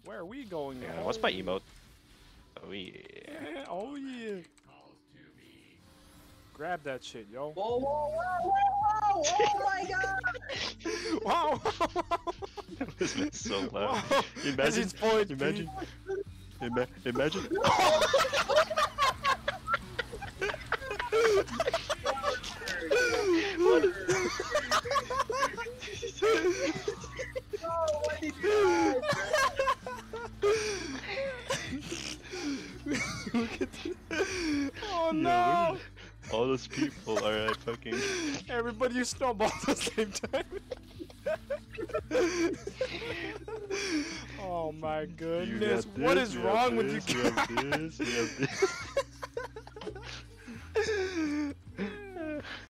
Where are we going now? What's my emote? Oh yeah. Oh yeah. Grab that shit, yo. Whoa, whoa, whoa, whoa, whoa! Oh my god! Wow. This is so loud. Wow. Imagine, It's point, imagine, imagine. Oh, what did you Look at this. Oh no! All those people are at fucking. Everybody you snowball at the same time. Oh my You goodness! got What this, is you wrong have with you this, you have guys? this, you have this.